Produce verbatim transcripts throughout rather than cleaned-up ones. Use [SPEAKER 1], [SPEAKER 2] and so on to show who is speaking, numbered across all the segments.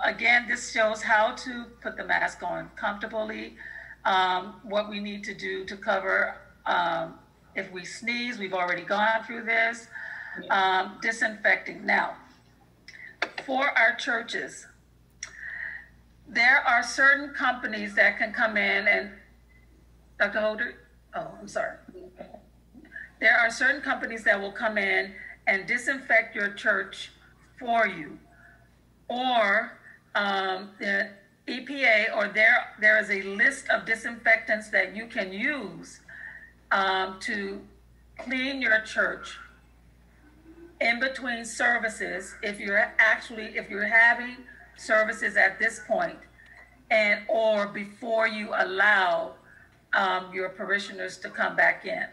[SPEAKER 1] again, this shows how to put the mask on comfortably, um, what we need to do to cover um, if we sneeze. We've already gone through this. Um, disinfecting. Now, for our churches, there are certain companies that can come in and, Doctor Holder, oh, I'm sorry. There are certain companies that will come in and disinfect your church for you. Or um, the E P A, or there, there is a list of disinfectants that you can use um, to clean your church in between services, if you're actually, if you're having services at this point, and or before you allow um, your parishioners to come back in.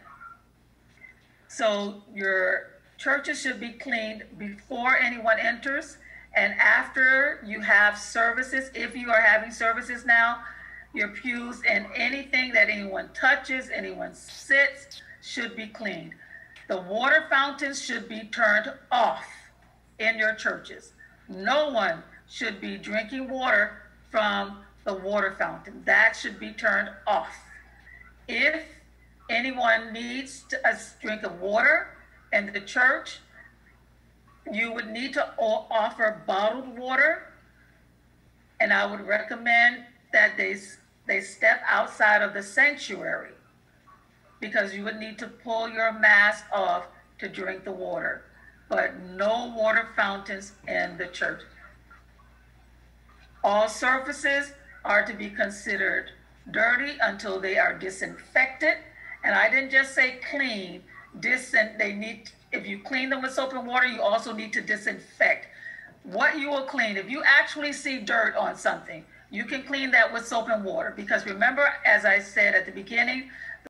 [SPEAKER 1] So your churches should be cleaned before anyone enters, and after you have services. If you are having services now, your pews and anything that anyone touches, anyone sits, should be cleaned. The water fountains should be turned off in your churches. No one should be drinking water from the water fountain. That should be turned off. If anyone needs to, a drink of water in the church, you would need to offer bottled water, and I would recommend that they, they step outside of the sanctuary, because you would need to pull your mask off to drink the water. But no water fountains in the church. All surfaces are to be considered dirty until they are disinfected. And I didn't just say clean, disin they need, if you clean them with soap and water, you also need to disinfect. What you will clean, if you actually see dirt on something, you can clean that with soap and water. Because remember, as I said at the beginning,